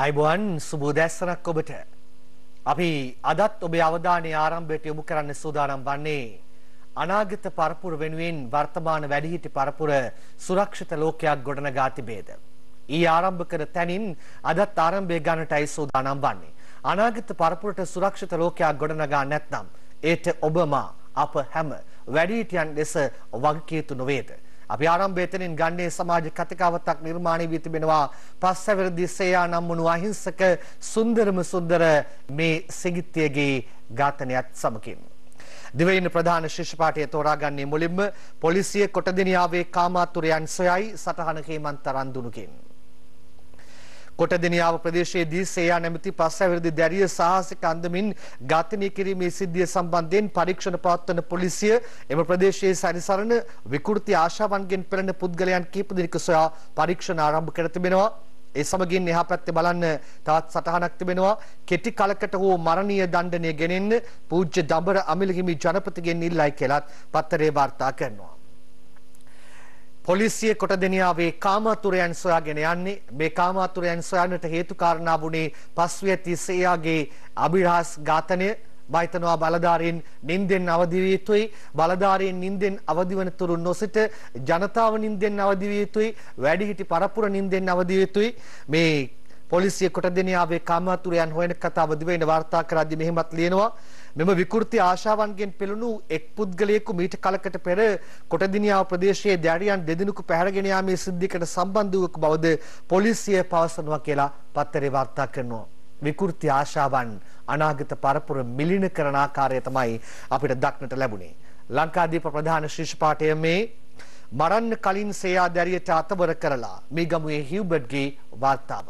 අයිබෝන් සුබෝදැස්සනක් ඔබට. අපි අදත් ඔබේ අවධානය ආරම්භයට යොමු කරන්න සූදානම් වන්නේ අනාගත පරපුර වෙනුවෙන් වර්තමාන වැඩිහිටි පරපුර සුරක්ෂිත ලෝකයක් ගොඩනගා තිබේද? ඊ ආරම්භ කර තැනින් අදත් ආරම්භය ගන්නටයි සූදානම් වන්නේ. අනාගත පරපුරට සුරක්ෂිත ලෝකයක් ගොඩනගා නැත්නම් ඒට ඔබම අප හැම වැඩිහිටියන් ලෙස වගකිය යුතු නොවේද? අපි ආරම්භයෙන් ගන්නේ සමාජ කතිකාවතක් නිර්මාණය වී තිබෙනවා පස්වැරදි සේයා නම් වුණු අහිංසක සුන්දරම සුන්දර මේ සිඟිත්තියගේ ඝාතනයත් සමගින් දිවයින ප්‍රධාන ශිෂ්‍ය පාඨය තෝරාගන්නේ මුලින්ම පොලිසිය කොටදෙනියාවේ කාමාතුරයන් සොයයි සටහන හේමන්ත රන්දුනුකින්. කොටදෙනියාව ප්‍රදේශයේදී සේයා නැමැති පස්වැරදි දැරිය සාහසික අන්දමින් ඝාතනය කිරීමේ සිද්ධිය සම්බන්ධයෙන් පරීක්ෂණ පවත්වන පොලිසිය එම ප්‍රදේශයේ සැරිසරන විකෘති ආශාවන්ගෙන් පෙළෙන පුද්ගලයන් කිහිප දෙනෙකු සොයා පරීක්ෂණ ආරම්භ කර තිබෙනවා. ඒ සමගින් එහා පැත්තේ බලන්න තවත් සටහනක් තිබෙනවා. කෙටි කලකට හෝ මරණීය දණ්ඩනය ගෙනෙන්න පූජ්‍ය දඹර අමිලහිමි ජනපතිගෙන් ඉල්ලයි කියලාත් පත්තරේ වාර්තා කරනවා. පොලිසිය කොටදෙනියාවේ කාමාතුරයන් සොයාගෙන යන්නේ මේ කාමාතුරයන් සොයන්නට හේතු කාරණා වුණේ පස්වියති සේයාගේ අභිරහස් ඝාතනය. බයිතනවා බලධාරීන් නින්දෙන් අවදි විය යුතුයි. බලධාරීන් නින්දෙන් අවදි වන තුරු නොසිට ජනතාව නින්දෙන් අවදි විය යුතුයි. වැඩිහිටි පරපුර නින්දෙන් අවදි විය යුතුයි. මේ පොලිසිය කොටදෙනියාවේ කාමාතුරයන් හොයන කතාව දිවෙන වාර්තා කරද්දී මෙහෙමත් ලියනවා. මෙම විකෘති ආශාවන්ගෙන් පෙළුණු එක් පුද්ගලයෙකු මීට කලකට පෙර කොටදිනියාව ප්‍රදේශයේ දැරියන් දෙදෙනෙකු පැහැරගෙන යාමේ සිද්ධියකට සම්බන්ධ වූ බවද පොලිසිය පවසනවා කියලා පත්තරේ වාර්තා කරනවා. විකෘති ආශාවන් අනාගත පරපුර මිලින කරන ආකාරය තමයි අපිට දක්නට ලැබුණේ. ලංකාදීප ප්‍රධාන ශිෂ්‍ය පාඨය මේ මරන්න කලින් සේයා දැරියට අතවර කරලා මේ ගමුවේ හිව්බර්ට්ගේ වාර්තාව.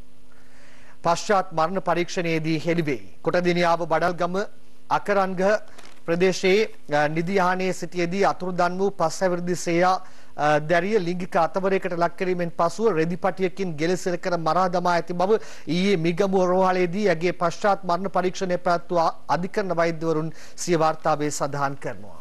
පශ්චාත් මරණ පරීක්ෂණයේදී හෙළිවේ. කොටදිනියාව බඩල්ගම අකරන්ගහ ප්‍රදේශයේ නිදියානයේ සිටියේදී අතුරුදන් වූ පස්වැරදි සේයා දැරිය ලිංගික අතවරයකට ලක් කිරීමෙන් පසුව රෙදිපටියකින් ගෙලසිර කර මරා දමා ඇති බව ඊයේ මිගමුව රෝහලේදී ඇගේ පශ්චාත් මරණ පරීක්ෂණය පැවැත්වූ අධිකරණ වෛද්‍යවරුන් සිය වාර්තාවේ සඳහන් කරනවා.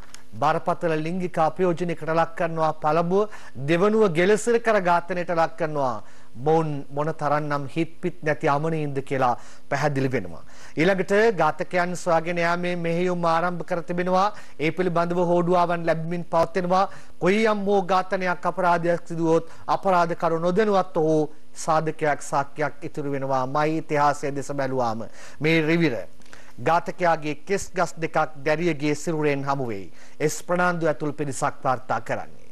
බරපතල ලිංගික අපයෝජනයකට ලක් කරනවා පළමුව, දෙවනුව ගෙලසිර කර ඝාතනයට ලක් කරනවා. මොන තරම්නම් හිත්පිට නැති අමනින්ද කියලා පැහැදිලි වෙනවා. ඊළඟට ඝාතකයන් සොයාගෙන යාමේ මෙහෙයුම් ආරම්භ කර තිබෙනවා. ඒ පිළිබඳව හෝඩුවාවන් ලැබමින් පවතිනවා. කොයියම් හෝ ඝාතනයක් අපරාධයක් සිදුවොත් අපරාධකරු නොදැනුවත් හෝ සාධකයක් සාක්ෂියක් ඉතුරු වෙනවා. මයි ඉතිහාසයේ දෙස බැලුවාම මේ රිවිර ඝාතකයාගේ කෙස් ගස් දෙකක් දැරියගේ සිරුරෙන් හමු වෙයි. එස් ප්‍රනාන්දු ඇතුළු පිරිසක් වාර්තා කරන්නේ.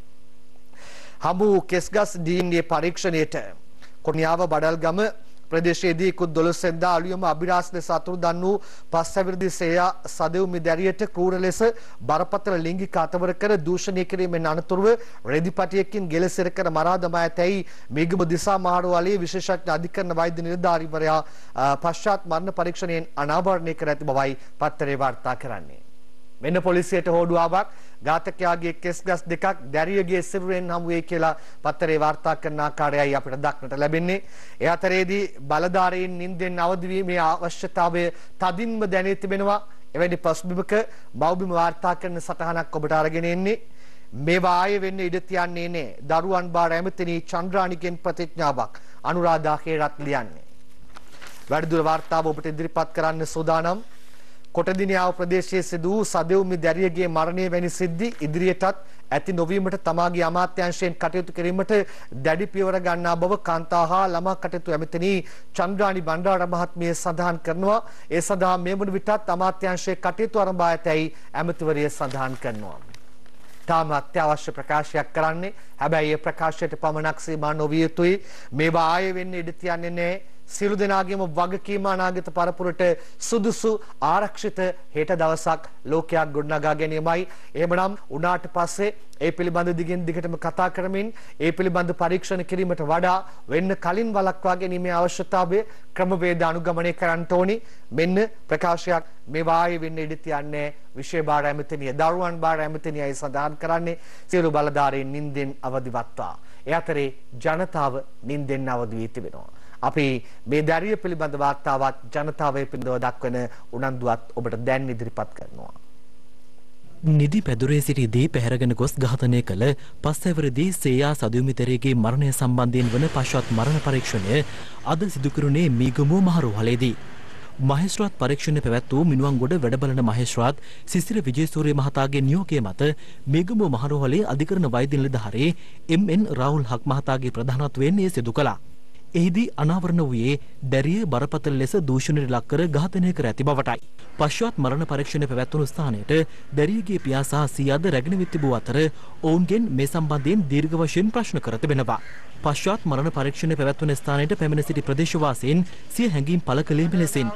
හමු කෙස්ගස් DNA පරීක්ෂණයට කොණියාව බඩල්ගම ප්‍රදේශයේදී 12 වෙනිදා අලුයම අභිරහස් ලෙස අතුරුදන් වූ පස්වැරදි සේයා සදෙව්මි දැරියට ක්‍රූර ලෙස බරපතල ලිංගික අතවර කර දූෂණය කිරීමෙන් අනතුරුව රෙදිපටියකින් ගෙලසිර කර මරා දමා ඇතැයි මිගම දිසා මහරෝහලේ විශේෂඥ අධිකරණ වෛද්‍ය නිලධාරීවරයා පශ්චාත් මරණ පරීක්ෂණයෙන් අනාවරණය කර ඇති බවයි පත්තරේ වාර්තා කරන්නේ. මෙන්න පොලිසියට හෝඩුවාවක් ඝාතකයාගේ කෙස්ගස් දෙකක් දැරියගේ සිරුරෙන් හමු වේ කියලා පත්තරේ වාර්තා කරන ආකාරයයි අපිට දක්නට ලැබෙන්නේ. ඒ අතරේදී බලධාරීන් නින්දෙන් අවදි වීමේ අවශ්‍යතාවය තදින්ම දැනී තිබෙනවා. එවැනි පසුබිමක බෞබිම වාර්තා කරන සටහනක් ඔබට අරගෙන එන්නේ. මේවා ආයේ වෙන්න ඉඩ තියන්නේ නැහැ. දරුවන් බාර ඇමතිනි චන්ද්‍රානිගෙන් ප්‍රතිඥාවක් අනුරාධා හේරත් ලියන්නේ. වැඩිදුර වාර්තාව ඔබට ඉදිරිපත් කරන්න සූදානම්. කොටදිනියාව ප්‍රදේශයේ සිදු වූ සදෙව්මි දැරියගේ මරණය වැනි සිද්ධි ඉදිරියටත් ඇති නොවීමට තමාගේ අමාත්‍යාංශයෙන් කටයුතු කිරීමට දැඩි පියවර ගන්නා බව කාන්තා හා ළමා කටයුතු ඇමතිනි චන්ද්‍රානි බණ්ඩාර මහත්මිය සඳහන් කරනවා. ඒ සඳහා මේ වන විටත් අමාත්‍යාංශයේ කටයුතු ආරම්භ ඇතැයි ඇමතිවරිය සඳහන් කරනවා. තාම අත්‍යවශ්‍ය ප්‍රකාශයක් කරන්නේ. හැබැයි ඒ ප්‍රකාශයට පමණක් සීමා නොවිය යුතුයි. මේවා ආයෙ වෙන්න ඉඩ තියන්නේ නැහැ. සියලු දෙනාගේම වගකීම අනාගත පරපුරට සුදුසු ආරක්ෂිත හෙට දවසක් ලෝකයක් ගොඩනගා ගැනීමයි. එහෙමනම් උනාට පස්සේ ඒ පිළිබඳ දිගින් දිගටම කතා කරමින් ඒ පිළිබඳ පරීක්ෂණ කිරීමට වඩා වෙන්න කලින් වළක්වා ගැනීමේ අවශ්‍යතාවය ක්‍රමවේද අනුගමනය කරන්න ඕනි. මෙන්න ප්‍රකාශයක් මේවා ආයේ වෙන්න ඉඩ තියන්නේ විශේෂ බාර ඇමතිනිය දරුවන් බාර ඇමතිනියයි සඳහන් කරන්නේ සියලු බලධාරීන් නින්දෙන් අවදිවත්වා. ඒ අතරේ ජනතාව නින්දෙන් අවදි වී තිබෙනවා. අපි මේ දැරිය පිළිබඳ වාර්තාවත් ජනතාවයේ පිළිබඳව දක්වන උනන්දුවත් ඔබට දැන් ඉදිරිපත් කරනවා. නිදි පැදුරේ සිටිදී පැහැරගෙන ගොස් ඝාතනය කළ පස්වැවරදී සේයා සදියුමිතරයගේ මරණය සම්බන්ධයෙන් වන පශ්චාත් මරණ පරීක්ෂණය අද සිදු කෙරුණේ මීගමුව මහරෝහලේදී. මහේස්ත්‍රාත් පරීක්ෂණය පැවැත් වූ මිනුවන්ගොඩ වැඩබලන මහේස්ත්‍රාත් සිසිර විජේසූරිය මහතාගේ නියෝගය මත මීගමුව මහරෝහලේ අධිකරණ වෛද්‍ය නිලධාරී එම්.එන්. රාහුල් හක් මහතාගේ ප්‍රධානත්වයෙන් එය සිදු කළා. එහිදී අනාවරණ වූයේ දැරිය බරපතල ලෙස දූෂණයට ලක් කර ඝාතනය කර ඇති බවටයි. පශ්චාත් මරණ පරීක්ෂණය පැවැත්වුණු ස්ථානයට දැරියගේ පියා සහ සියාද රැගෙන විත් තිබූ අතර ඔවුන්ගෙන් මේ සම්බන්ධයෙන් දීර්ඝ වශයෙන් ප්‍රශ්න කර තිබෙනවා. පශ්චාත් මරණ පරීක්ෂණය පැවැත්වුණ ස්ථානයට පැමිණ සිටි ප්‍රදේශවාසීන් සිය හැඟීම් පළ කළේ මෙලෙසින්.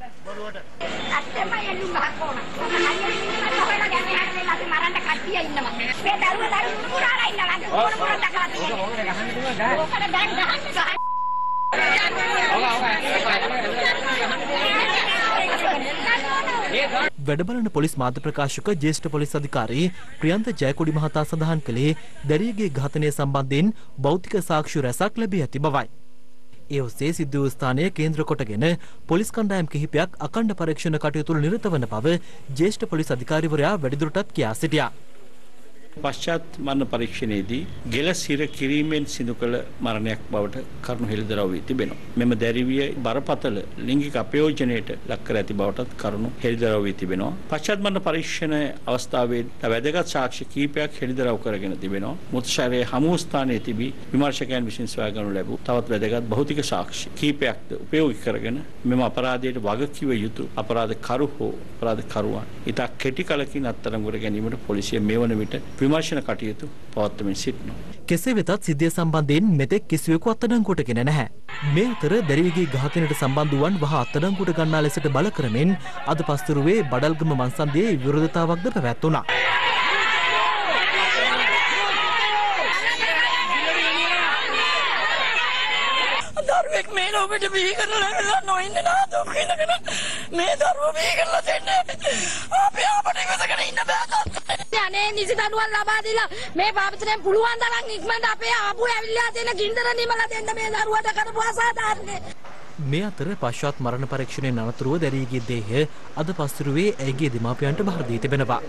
වැඩබලන පොලිස් මාධ්‍ය ප්‍රකාශක ජ්‍යෙෂ්ඨ පොලිස් අධිකාරී ප්‍රියන්ත ජයකොඩි මහතා සඳහන් කළේ දැරියගේ ඝාතනය සම්බන්ධයෙන් භෞතික සාක්ෂි රැසක් ලැබී ඇති බවයි. ඒ ඔස්සේ සිද්ධ වූ ස්ථානය කේන්ද්‍ර කොටගෙන පොලිස් කණ්ඩායම් කිහිපයක් අඛණ්ඩ පරීක්ෂණ කටයුතු නිරත වන බව ජ්‍යෙෂ්ඨ පොලිස් අධිකාරිවරයා වැඩිදුරටත් කියා සිටියා. පශ්චාත් මරණ පරීක්ෂණයේදී ගෙල සිර කිරීමෙන් සිදු කළ මරණයක් බවට කරුණු හෙළිදරව් වී තිබෙනවා. මෙම දැරිවිය බරපතල ලිංගික අපයෝජනයට ලක් කර ඇති බවටත් කරුණු හෙළිදරව් වී තිබෙනවා. පශ්චාත් මරණ පරීක්ෂණ අවස්ථාවේ වැදගත් සාක්ෂි කිහිපයක් හෙළිදරව් කරගෙන තිබෙනවා. මෘතශරීරයේ හමු ස්ථානයේ තිබී විමර්ශකයන් විසින් සොයා ගනු ලැබූ තවත් වැදගත් භෞතික සාක්ෂි කිහිපයක්ද උපයෝගී කරගෙන මෙම අපරාධයට වගකිව යුතු අපරාධකරු හෝ අපරාධකරුවන් ඉතා කෙටි කලකින් අත්අඩංගුවට ගැනීමට පොලිසිය මේ වන විට විමර්ශන කටයුතු පවත්වමින් සිටිනවා. කෙසේ වෙතත් සිද්ධිය සම්බන්ධයෙන් මෙතෙක් කිසිවෙකු අත්අඩංගුවටගෙන නැහැ. මේ අතර දැරියගේ ඝාතනයට සම්බන්ධ වූවන් වහ අත්අඩංගුවට ගන්නා ලෙසට බල කරමින් අද පස්තුරුවේ බඩල්ගම මන්සන්දියේ විරෝධතාවක්ද පැවැත්වුණා. දරුවෙක් මේ ලෝකෙට බිහි කරලා නොඉන්න නාදෝ කියනකන මේ දරුවෝ බිහි කරලා දෙන්නේ අපි අපිට ඉවසගෙන ඉන්න බෑ. අනේ නිසි දනුවන් ලබා දීලා මේ පාපිටෙන් පුළුවන් තරම් ඉක්මනට අපේ ආපු ඇවිල්ලා තියෙන ගින්දර නිමලා දෙන්න මේ දරුවට කරපු අසාධාරණේ. මේ අතර පශ්චාත් මරණ පරීක්ෂණයේ අනතුරුව දැරියගේ දේහය අද පස්තුරුවේ ඇයගේ දෙමාපියන්ට බහර දී තිබෙනවා.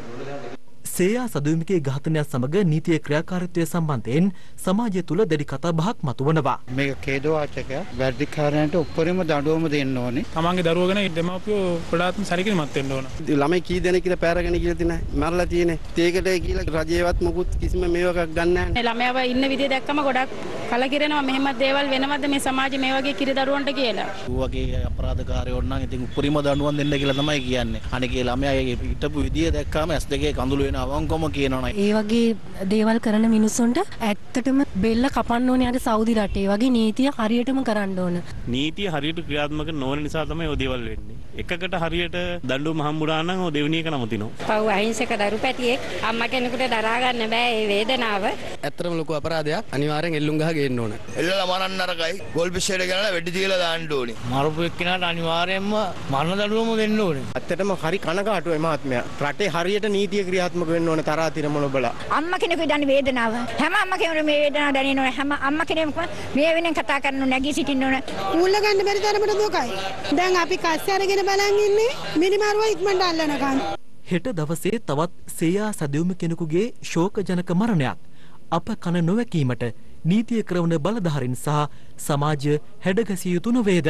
සේයා සදියුමිකේ ඝාතනයත් සමග නීතිය ක්‍රියාකාරීත්වය සම්බන්ධයෙන් සමාජය තුළ දැඩි කතා බහක් මතුවනවා. මේක ඛේදවාචකයක්. වැඩිකාරයන්ට උපරිම දඬුවම දෙන්න ඕනේ. තමන්ගේ දරුවෝ ගැන දෙමාපියෝ ගොඩාක්ම සැලකිලිමත් වෙන්න ඕන. ළමයි කී දෙනෙක් කියලා පෑරගෙන කියලා තියෙන මරලා තියෙන්නේ. ඒකට කියලා රජේවත් මොකුත් කිසිම මේවකක් ගන්න නැහැ. ළමයාව ඉන්න විදිය දැක්කම ගොඩක් කලකිරෙනවා. මෙහෙම දේවල් වෙනවද මේ සමාජයේ මේ වගේ කිරි දරුවන්ට කියලා. ඌ වගේ අපරාධකාරයෝ නම් ඉතින් උපරිම දඬුවම් දෙන්න කියලා තමයි කියන්නේ. අනේගේ ළමයාගේ හිටපු විදිය දැක්කාම S2 කඳුළු වෙන අවංකවම කියනවා. ඒ වගේ දේවල් කරන මිනිස්සුන්ට ඇත්තටම බෙල්ල කපන්න ඕනේ අර සෞදි රටේ වගේ නීතිය හරියටම කරන්න ඕන. නීතිය හරියට ක්‍රියාත්මක නොවන නිසා තමයි ඔය දේවල් වෙන්නේ. එකකට හරියට දඬුවම හම්බුනා නම් ඔය දෙවෙනි එක නවතිනවා. පව් අහිංසක දරු පැටියෙක් අම්මා කෙනෙකුට දරා ගන්න බෑ මේ වේදනාව. ඇත්තටම ලොකු අපරාධයක්. අනිවාර්යෙන් එල්ලුම් ගහ ගේන්න ඕන. එල්ලලා මරන්න නරකයි. ගෝල් පිස්සෙට ගනලා වෙඩි තියලා දාන්න ඕනේ. මරපු එක්කිනාට අනිවාර්යෙන්ම මරණ දඬුවම දෙන්න ඕනේ. ඇත්තටම හරි කනගාටුයි මහත්මයා. රටේ හරියට නීතිය ක්‍රියාත්මක වෙන්න ඕනේ තරහතිර මොනබලා. අම්මා කෙනෙකුට දැනෙන වේදනාව හැම අම්මා කෙනෙකුට මේ වේදනාව දැනෙනවා. හැම අම්මා කෙනෙකුම මේ වෙනෙන් කතා කරන්න නැගී සිටින්න ඕන. මුල්ල ගන්න බැරි තරමට දුකයි. දැන් අපි කස්සේ අරගෙන බලන් ඉන්නේ මිනිමාරුව ඉක්මනට අල්ලනකම්. හෙට දවසේ තවත් සේයා සදියුම කෙනෙකුගේ ශෝකජනක මරණයක් අප කන නොවැකීමට නීතිය කරවන බලධාරීන් සහ සමාජය හැඩගැසිය යුතු නොවේද?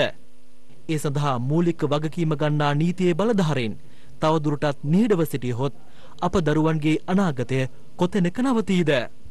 ඒ සඳහා මූලික වගකීම ගන්නා නීතියේ බලධාරීන් තවදුරටත් නිහඬව සිටියහොත් අප දරුවන්ගේ අනාගතය කොතැනක නවතීද?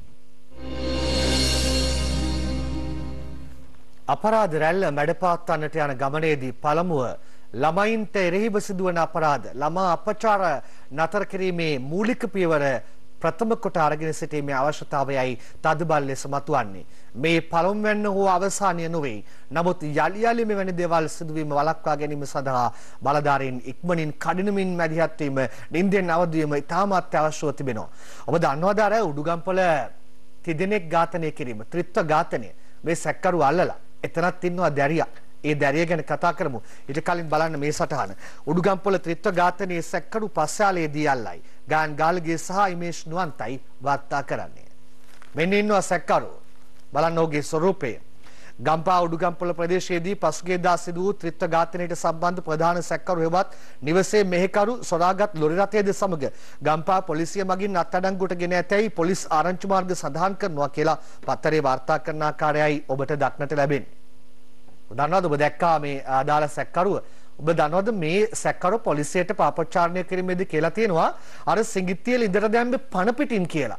අපරාධ රැල්ල මැඩපවත්වන්නට යන ගමනේදී පළමුව ළමයින්ට එරෙහිව සිදුවන අපරාධ ළමා අපචාර නතර කිරීමේ මූලික පියවර ප්‍රථම කොට අරගෙන සිටීමේ අවශ්‍යතාවයයි තදබල ලෙස මතුවන්නේ. මේ පළමුවැන්න හෝ අවසානය නොවේ. නමුත් යලි යලි මෙවැනි දේවල් සිදුවීම වළක්වා ගැනීම සඳහා බලධාරීන් ඉක්මනින් කඩිනමින් මැදිහත් වීම නින්දෙන් අවදි වීම ඉතාමත් අවශ්‍යව තිබෙනවා. ඔබ දන්නවද අර උඩුගම්පොළ තිදෙනෙක් ඝාතනය කිරීම ත්‍රිත්ව ඝාතනය මේ සැකකරු අල්ලලා එතනත් ඉන්නවා දැරියක්. ඒ දැරිය ගැන කතා කරමු. ඊට කලින් බලන්න මේ සටහන. උඩුගම්පොළ ත්‍රිත්ව ඝාතනයේ සැකකරු පස්යාලේදී අල්ලයි. ගාන් ගාල්ගේ සහ ඉමේෂ් නුවන්තයි වාර්තා කරන්නේ. මෙන්න ඉන්නවා සැකකරු. බලන්න ඔහුගේ ස්වරූපය. ගම්පා උඩුගම්පොළ ප්‍රදේශයේදී පසුගියදා සිදු වූ ත්‍රිත්ව ඝාතනයට සම්බන්ධ ප්‍රධාන සැකකරු හෙවත් නිවසේ මෙහෙකරු සොරාගත් ලොරි රථයේද සමග ගම්පා පොලිසිය මගින් අත්අඩංගුවට ගෙන ඇතැයි පොලිස් ආරංචි මාර්ග සඳහන් කරනවා කියලා පත්තරේ වාර්තා කරන ආකාරයයි ඔබට දක්නට ලැබෙන්නේ. දන්නවද ඔබ දැක්කා මේ අදාළ සැකකරුව? ඔබ දන්නවද මේ සැකකරු පොලිසියට පාපොච්චාරණය කිරීමේදී කියලා තියෙනවා අර සිඟිත්තියේ ලිඳට දැම්මේ පණ පිටින් කියලා.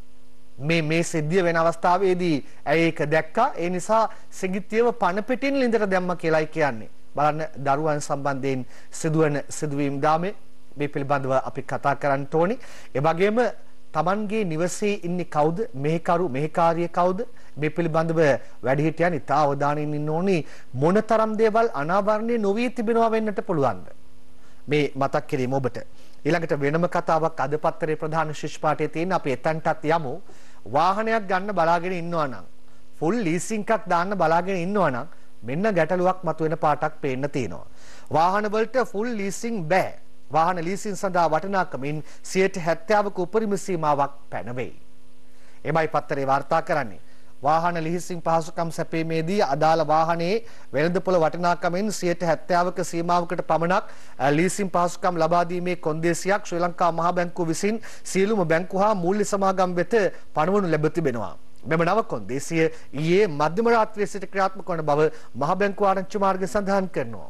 මේ සිද්ධිය වෙන අවස්ථාවේදී ඇයි ඒක දැක්කා. ඒ නිසා සිඟිත්තියව පණ පිටින් ලිඳට දැම්මා කියලායි කියන්නේ. බලන්න දරුවන් සම්බන්ධයෙන් සිදුවන සිදුවීම් දාමේ මේ පිළිබඳව අපි කතා කරන්න ඕනි. ඒ වගේම Tamanගේ නිවසේ ඉන්නේ කවුද? මෙහෙකරු මෙහෙකාරිය කවුද? මේ පිළිබඳව වැඩිහිටියන් ඉතා අවධානයෙන් ඉන්න ඕනි. මොනතරම් දේවල් අනාවරණය නොවී තිබෙනවා වෙන්නට පුළුවන්ද? මේ මතක් කිරීම ඔබට. ඊළඟට වෙනම කතාවක් අද පත්තරේ ප්‍රධාන ශිෂ්‍ය පාඨයේ තියෙන අපි එතනටත් යමු. වාහනයක් ගන්න බලාගෙන ඉන්නවා නම් ෆුල් ලීසින් එකක් දාන්න බලාගෙන ඉන්නවා නම් මෙන්න ගැටලුවක් මතුවෙන පාටක් පේන්න තියෙනවා. වාහන වලට ෆුල් ලීසින් බෑ. වාහන ලීසින් සඳහා වටිනාකමින් 70%ක උපරිම සීමාවක් පැනවෙයි. එමයි පත්තරේ වාර්තා කරන්නේ. වාහන ලීසින් පහසුකම් සැපීමේදී අදාළ වාහනේ වෙළඳපොළ වටිනාකමින් 70%ක සීමාවකට පමණක් ලීසින් පහසුකම් ලබා දීමේ කොන්දේසියක් ශ්‍රී ලංකා මහා බැංකුව විසින් සියලුම බැංකු හා මූල්‍ය සමාගම් වෙත පනවනු ලැබ තිබෙනවා. මෙම නව කොන්දේසිය ඊයේ මධ්‍යම රාත්‍රියේ සිට ක්‍රියාත්මක වන බව මහා බැංකුව ආරංචි මාර්ගය සඳහන් කරනවා.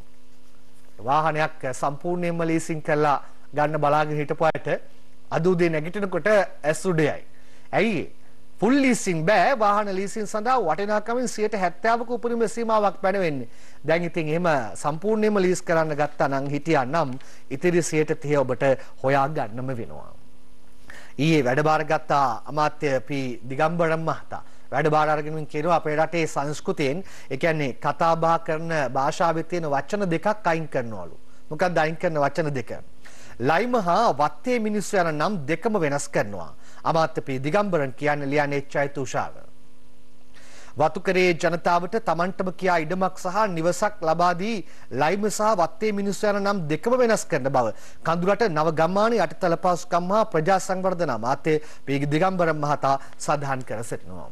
වාහනයක් සම්පූර්ණයෙන්ම ලීසින් කරලා ගන්න බලාගෙන හිටපු අයට අද උදේ නැගිටිනකොට ඇස් උඩයයි. ඇයි ෆුල් ලීසින් බෑ. වාහන ලීසින් සඳහා වටිනාකමින් 70%ක උපරිම සීමාවක් පැනවෙන්නේ. දැන් ඉතින් එහෙම සම්පූර්ණයෙන්ම ලීස් කරන්න ගත්තා නම් හිටියා නම් ඉතිරි 30% ඔබට හොයා ගන්නම වෙනවා. ඊයේ වැඩබාර ගත්ත අමාත්‍ය පී දිගම්බරම් මහතා වැඩබාර අරගෙන කියනවා අපේ රටේ සංස්කෘතියෙන් ඒ කියන්නේ කතා බහ කරන භාෂාවේ තියෙන වචන දෙකක් අයින් කරනවලු. මොකක්ද අයින් කරන වචන දෙක? ලයිම හා වත්තේ මිනිස්සු යන නම් දෙකම වෙනස් කරනවා. අමාත්‍ය පී දිගම්බරන් කියන්නේ ලියන්නේ එච්.අයි. තුෂාර. වතුකරේ ජනතාවට Tamanටම කියා ඉඩමක් සහ නිවසක් ලබා දී ලයිම සහ වත්තේ මිනිස්සු යන නම් දෙකම වෙනස් කරන බව කඳුරට නව ගම්මාන යටිතල පහසුකම් හා ප්‍රජා සංවර්ධන අමාත්‍ය පී දිගම්බරන් මහතා සඳහන් කර සිටිනවා.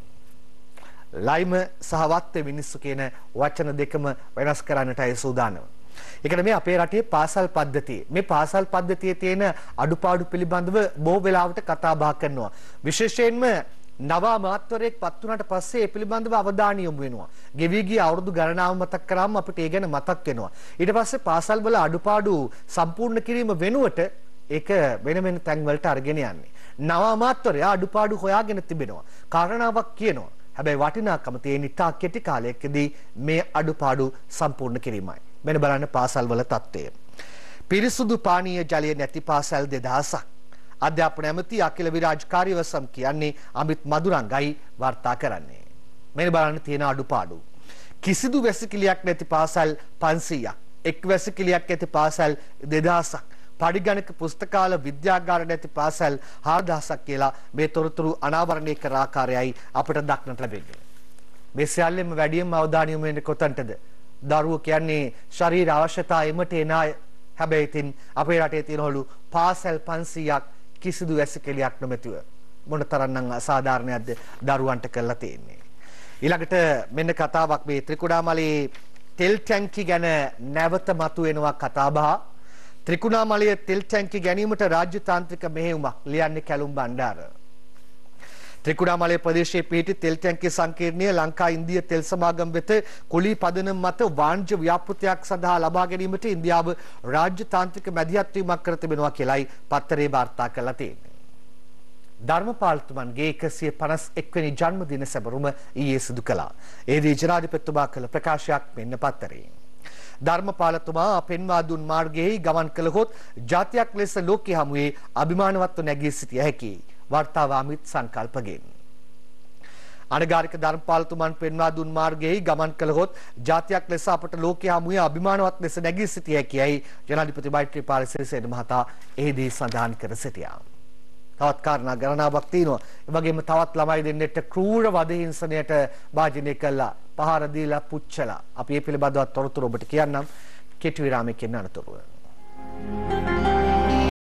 ලයිම සහ වත්තේ මිනිස්සු කියන වචන දෙකම වෙනස් කරන්නටයි සූදානම. ඒකට මේ අපේ රටේ පාසල් පද්ධතිය. මේ පාසල් පද්ධතියේ තියෙන අඩුපාඩු පිළිබඳව බොහෝ වෙලාවට කතා බහ කරනවා. විශේෂයෙන්ම නව අමාත්‍යවරයෙක් පත් වුණාට පස්සේ ඒ පිළිබඳව අවධානය යොමු වෙනවා. ගෙවි ගිය අවුරුදු ගණනාව මතක් කරාම අපිට ඒ ගැන මතක් වෙනවා. ඊට පස්සේ පාසල් වල අඩුපාඩු සම්පූර්ණ කිරීම වෙනුවට ඒක වෙන වෙන තැන් වලට අරගෙන යන්නේ. නව අමාත්‍යවරයා අඩුපාඩු හොයාගෙන තිබෙනවා. කාරණාවක් කියනවා. හැබැයි වටිනාකම තියෙන ඉතා කෙටි කාලයකදී මේ අඩුපාඩු සම්පූර්ණ කිරීමයි. මෙන්න බලන්න පාසල් වල තත්ත්වය. පිරිසුදු පානීය ජලය නැති පාසල් 2000ක්. අධ්‍යාපන ඇමති අකිල විරාජ් කාර්යවසම් කියන්නේ අමිත් මදුරංගයි වාර්තා කරන්නේ. මෙන්න බලන්න තියෙන අඩුපාඩු. කිසිදු වැසිකිළියක් නැති පාසල් 500ක්. එක් වැසිකිළියක් ඇති පාසල් 2000ක්. පරිගණක පුස්තකාල විද්‍යාගාර නැති පාසල් 4000ක් කියලා මේ තොරතුරු අනාවරණය කර ආකාරයයි අපිට දක්නට ලැබෙන්නේ. මේ සියල්ලෙම වැඩියෙන්ම අවධානය යොමු වෙන්නේ කොතනටද? දරුවෝ කියන්නේ ශරීර අවශ්‍යතා එමට එන අය. හැබැයි ඉතින් අපේ රටේ තියෙනවලු පාසල් 500ක් කිසිදු වැසිකිළියක් නොමැතිව. මොනතරම්නම් අසාධාරණයක්ද දරුවන්ට කරලා තියෙන්නේ. ඊළඟට මෙන්න කතාවක් මේ ත්‍රිකුණාමලයේ තෙල් ටැංකි ගැන නැවත මතුවෙනවා කතාබහ. ත්‍රිකුණාමලයේ තෙල් ටැංකි ගැනීමට රාජ්‍ය තාන්ත්‍රික මෙහෙයුමක් ලියන්නේ කැලුම් බණ්ඩාර. ත්‍රිකුණාමලයේ ප්‍රදේශයේ පිහිටි තෙල් ටැංකි සංකීර්ණය ලංකා ඉන්දිය තෙල් සමාගම් වෙත කුලී පදනම මත වාණිජ්‍ය ව්‍යාපෘතියක් සඳහා ලබා ගැනීමට ඉන්දියාව රාජ්‍ය තාන්ත්‍රික මැදිහත් වීමක් කර තිබෙනවා කියලායි පත්තරේ වාර්තා කරලා තියෙන්නේ. ධර්මපාලතුමන්ගේ 151 වෙනි ජන්මදින සැමරුම ඊයේ සිදු කළා. ඒදී ජනාධිපතිතුමා කළ ප්‍රකාශයක් මෙන්න පත්තරේ. ධර්මපාලතුමා පෙන්වා දුන් මාර්ගයේ ගමන් කළහොත් ජාතියක් ලෙස ලෝකයේ හමුවේ අභිමානවත්ව නැගී සිටිය හැකියි. වාර්තාව අමිත් සංකල්පගෙන්. අනගාരിക ධර්මපාලතුමන් පෙන්වා දුන් මාර්ගයේ ගමන් කළහොත් ජාතියක් ලෙස අපට ලෝකයේ හමුවේ අභිමානවත් ලෙස නැගී සිටිය හැකියි ජනාධිපති මෛත්‍රීපාල සිරිසේන මහතා එහිදී සඳහන් කර සිටියා. තවත් කාරණා ගණනාවක් තියෙනවා. ඒ වගේම තවත් ළමයි දෙන්නෙක්ට ක්‍රූර වද හිංසනයට භාජනය කළා. පහර දීලා පුච්චලා. අපි මේ පිළිබඳව තොරතුරු ඔබට කියන්නම්. කෙටි විරාමයකින් අනතුරුව.